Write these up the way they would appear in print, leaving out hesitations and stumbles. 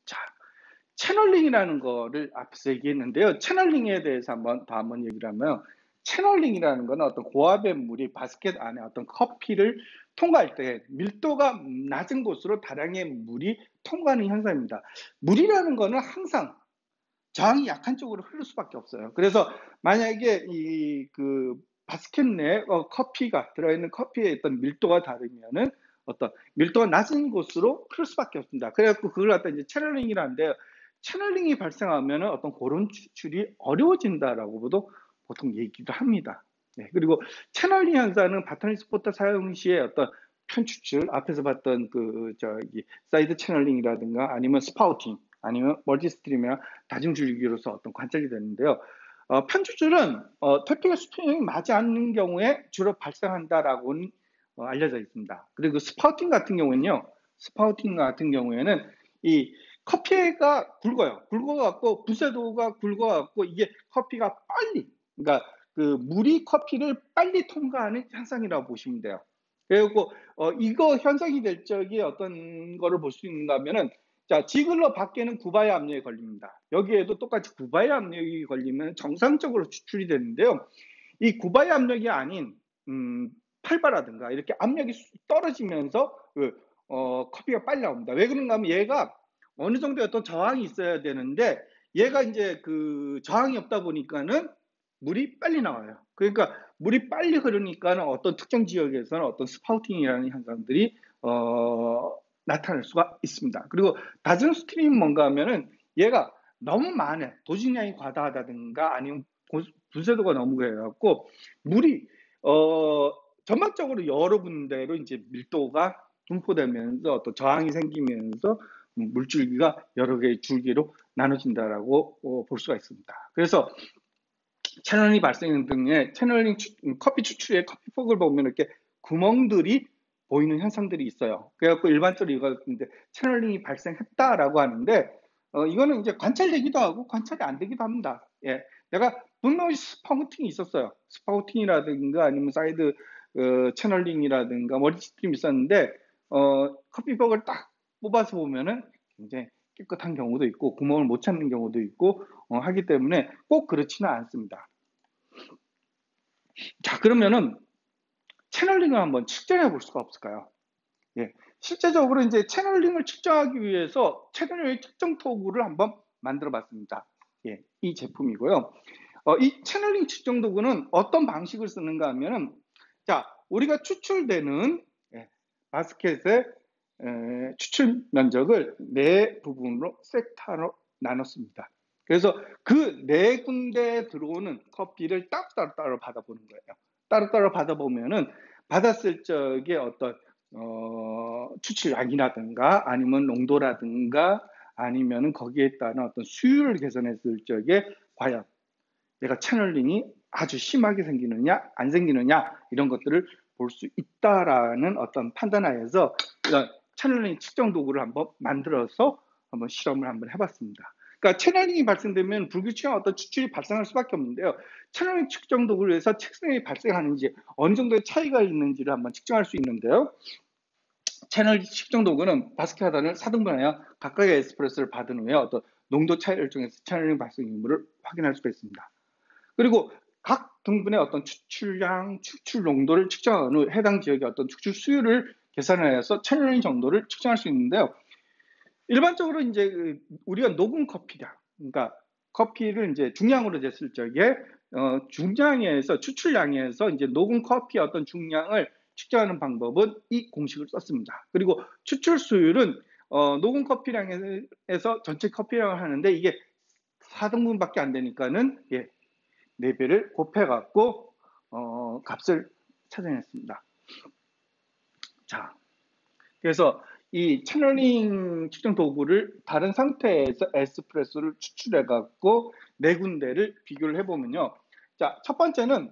자, 채널링이라는 거를 앞에서 얘기했는데요. 채널링에 대해서 한번 얘기를 하면, 채널링이라는 거는 어떤 고압의 물이 바스켓 안에 어떤 커피를 통과할 때 밀도가 낮은 곳으로 다량의 물이 통과하는 현상입니다. 물이라는 거는 항상 저항이 약한 쪽으로 흐를 수밖에 없어요. 그래서 만약에 그 바스켓 내에 커피가 들어있는 커피의 어떤 밀도가 다르면은 어떤 밀도가 낮은 곳으로 흐를 수밖에 없습니다. 그래갖고 그걸 갖다 이제 채널링이라는데요. 채널링이 발생하면은 어떤 그런 추출이 어려워진다라고도 보통 얘기를 합니다. 네, 그리고 채널링 현상은 바터니 스포터 사용 시에 어떤 편추출, 앞에서 봤던 사이드 채널링이라든가 아니면 스파우팅, 아니면 멀티스트림이나 다중줄기로서 어떤 관찰이 되는데요. 편추출은 태핑의 수평이 맞지 않는 경우에 주로 발생한다라고는 알려져 있습니다. 그리고 스파우팅 같은 경우에는 이 커피가 굵어갖고 부세도가 굵어갖고 이게 커피가 빨리, 그러니까 그 물이 커피를 빨리 통과하는 현상이라고 보시면 돼요. 그리고 이거 현상이 될 적이 어떤 거를 볼 수 있는가 하면은, 자, 지글러 밖에는 구바이 압력이 걸립니다. 여기에도 똑같이 구바이 압력이 걸리면 정상적으로 추출이 되는데요. 이 구바이 압력이 아닌 팔바라든가 이렇게 압력이 떨어지면서 커피가 빨리 나옵니다. 왜 그런가 하면 얘가 어느 정도의 어떤 저항이 있어야 되는데, 얘가 이제 그 저항이 없다 보니까는 물이 빨리 나와요. 그러니까 물이 빨리 흐르니까는 어떤 특정 지역에서는 어떤 스파우팅이라는 현상들이 나타날 수가 있습니다. 그리고 다중 스트림은 뭔가 하면은 얘가 너무 많아, 도식량이 과다하다든가 아니면 분쇄도가 너무 그래갖고 물이 전반적으로 여러 군데로 이제 밀도가 분포되면서 어떤 저항이 생기면서 물줄기가 여러 개의 줄기로 나눠진다라고 볼 수가 있습니다. 그래서 채널링 발생 등의 채널링 커피 추출의 커피폭을 보면 이렇게 구멍들이 보이는 현상들이 있어요. 그래갖고 일반적으로 이거 채널링이 발생했다라고 하는데, 이거는 이제 관찰되기도 하고 관찰이 안 되기도 합니다. 예, 내가 분명히 스파우팅이 있었어요. 스파우팅이라든가 아니면 사이드 채널링이라든가 멀티스트림이 있었는데, 커피폭을 딱 뽑아서 보면은 굉장히 깨끗한 경우도 있고 구멍을 못 찾는 경우도 있고 하기 때문에 꼭 그렇지는 않습니다. 자, 그러면은 채널링을 한번 측정해 볼 수가 없을까요? 예, 실제적으로 이제 채널링을 측정하기 위해서 채널링 측정 도구를 한번 만들어 봤습니다. 예, 이 제품이고요. 이 채널링 측정 도구는 어떤 방식을 쓰는가 하면은, 자, 우리가 추출되는 바스켓의 추출 면적을 네 부분으로 섹터로 나눴습니다. 그래서 그 네 군데에 들어오는 커피를 따로 받아보는 거예요. 따로 받아보면은 받았을 적에 어떤 추출량이라든가 아니면 농도라든가 아니면은 거기에 따른 어떤 수율을 개선했을 적에 과연 내가 채널링이 아주 심하게 생기느냐 안 생기느냐 이런 것들을 볼 수 있다라는 어떤 판단하에서 이런 채널링 측정 도구를 한번 만들어서 한번 실험을 한번 해봤습니다. 그러니까 채널링이 발생되면 불규칙한 어떤 추출이 발생할 수밖에 없는데요. 채널링 측정 도구를 해서 채널링이 발생하는지 어느 정도의 차이가 있는지를 한번 측정할 수 있는데요. 채널 측정 도구는 바스켓 하단을 4등분하여 각각의 에스프레소를 받은 후에 어떤 농도 차이를 통해서 채널링 발생 유무를 확인할 수가 있습니다. 그리고 각 등분의 어떤 추출량, 추출 농도를 측정한 후 해당 지역의 어떤 추출 수율을 계산해서 채널링 정도를 측정할 수 있는데요. 일반적으로 이제 우리가 녹은 커피량, 그러니까 커피를 이제 중량으로 쟀을 적에 중량에서 추출량에서 이제 녹은 커피의 어떤 중량을 측정하는 방법은 이 공식을 썼습니다. 그리고 추출 수율은 녹은 커피량에서 전체 커피량을 하는데 이게 4등분밖에 안 되니까는 4배를 곱해갖고 값을 찾아냈습니다. 자, 그래서 이 채널링 측정 도구를 다른 상태에서 에스프레소를 추출해갖고 네 군데를 비교를 해보면요. 자, 첫 번째는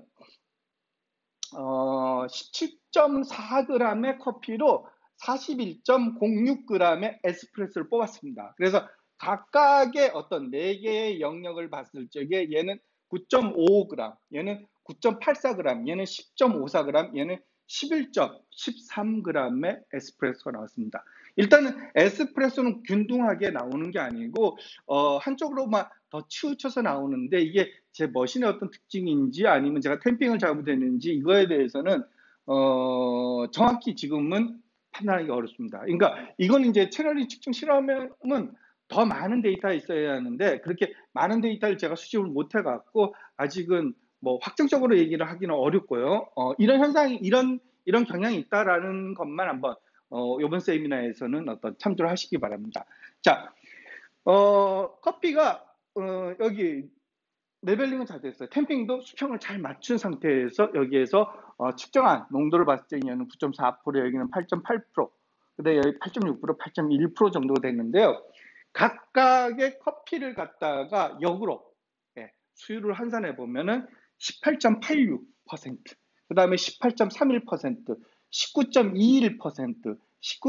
17.4g의 커피로 41.06g의 에스프레소를 뽑았습니다. 그래서 각각의 어떤 4개의 영역을 봤을 적에 얘는 9.55g, 얘는 9.84g, 얘는 10.54g, 얘는 11.13g의 에스프레소가 나왔습니다. 일단은 에스프레소는 균등하게 나오는 게 아니고 한쪽으로만 더 치우쳐서 나오는데 이게 제 머신의 어떤 특징인지 아니면 제가 탬핑을 잘못했는지 이거에 대해서는 정확히 지금은 판단하기 어렵습니다. 그러니까 이건 이제 채널링 측정 실험은 더 많은 데이터가 있어야 하는데 그렇게 많은 데이터를 제가 수집을 못 해갖고 아직은 뭐 확정적으로 얘기를 하기는 어렵고요. 이런 현상이 이런 경향이 있다라는 것만 한번 이번 세미나에서는 어떤 참조를 하시기 바랍니다. 자, 커피가 여기 레벨링은 잘 됐어요. 탬핑도 수평을 잘 맞춘 상태에서 여기에서 측정한 농도를 봤을 때 얘는 9.4%, 여기는 8.8%, 그다음에 여기 8.6%, 8.1% 정도가 됐는데요. 각각의 커피를 갖다가 역으로 수율을 환산해 보면은 18.86%, 그다음에 18.31%, 19.21%,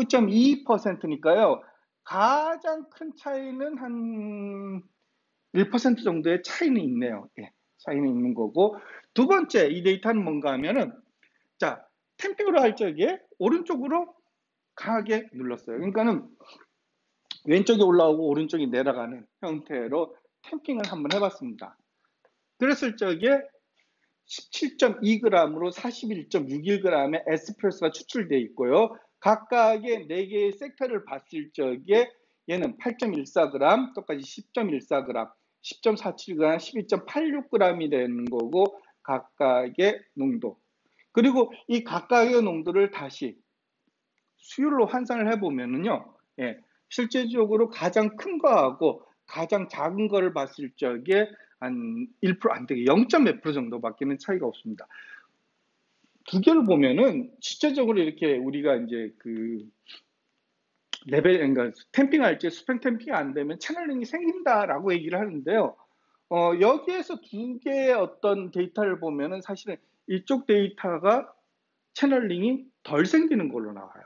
19.22%니까요. 가장 큰 차이는 한 1% 정도의 차이는 있네요. 예, 차이는 있는 거고, 두 번째 이 데이터는 뭔가 하면은 자, 탬핑으로 할 적에 오른쪽으로 강하게 눌렀어요. 그러니까는 왼쪽이 올라오고 오른쪽이 내려가는 형태로 탬핑을 한번 해봤습니다. 그랬을 적에 17.2g으로 41.61g의 에스프레소가 추출되어 있고요. 각각의 4개의 섹터를 봤을 적에 얘는 8.14g, 똑같이 10.14g, 10.47g, 12.86g이 되는 거고 각각의 농도. 그리고 이 각각의 농도를 다시 수율로 환산을 해보면은요, 실제적으로 가장 큰 거하고 가장 작은 거를 봤을 적에 한 1% 안 되게 0. 몇 프로 정도밖에는 차이가 없습니다. 두 개를 보면은 실제적으로 이렇게 우리가 이제 그 레벨, 그러니까 탬핑할 때 수평 탬핑이 안 되면 채널링이 생긴다라고 얘기를 하는데요. 여기에서 두 개의 어떤 데이터를 보면은 사실은 이쪽 데이터가 채널링이 덜 생기는 걸로 나와요.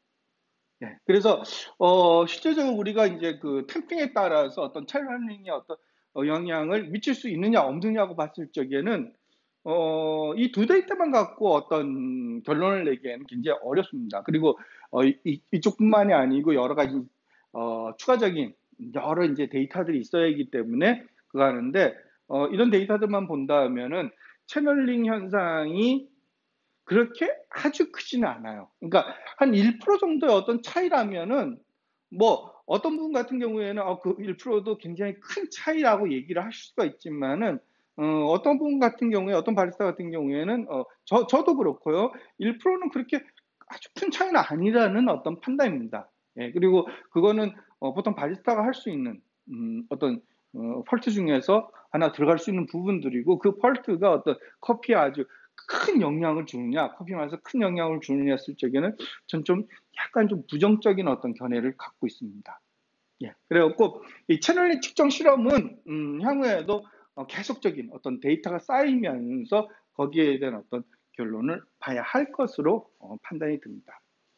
그래서 실제적으로 우리가 이제 그 탬핑에 따라서 어떤 채널링의 어떤 영향을 미칠 수 있느냐 없느냐고 봤을 적에는 이 두 데이터만 갖고 어떤 결론을 내기에는 굉장히 어렵습니다. 그리고 이쪽뿐만이 아니고 여러 가지 추가적인 여러 이제 데이터들이 있어야 하기 때문에 그거 하는데 이런 데이터들만 본다면은 채널링 현상이 그렇게 아주 크지는 않아요. 그러니까 한 1% 정도의 어떤 차이라면은 뭐 어떤 분 같은 경우에는 그 1%도 굉장히 큰 차이라고 얘기를 하실 수가 있지만은 어떤 분 같은 경우에 어떤 바리스타 같은 경우에는 저도 그렇고요. 1%는 그렇게 아주 큰 차이는 아니라는 어떤 판단입니다. 그리고 그거는 보통 바리스타가 할 수 있는 어떤 펄트 중에서 하나 들어갈 수 있는 부분들이고 그 펄트가 어떤 커피에 아주 큰 영향을 주느냐, 커피 맛에 큰 영향을 주느냐 했을 적에는 전 좀 약간 좀 부정적인 어떤 견해를 갖고 있습니다. 그래갖고 이 채널링 측정 실험은 향후에도 계속적인 어떤 데이터가 쌓이면서 거기에 대한 어떤 결론을 봐야 할 것으로 판단이 듭니다.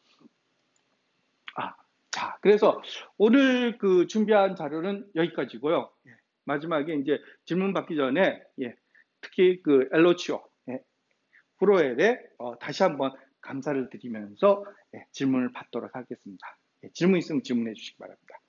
자, 그래서 오늘 그 준비한 자료는 여기까지고요. 마지막에 이제 질문 받기 전에 특히 그 엘로치오 프로엘에 다시 한번 감사를 드리면서 질문을 받도록 하겠습니다. 질문 있으면 질문해 주시기 바랍니다.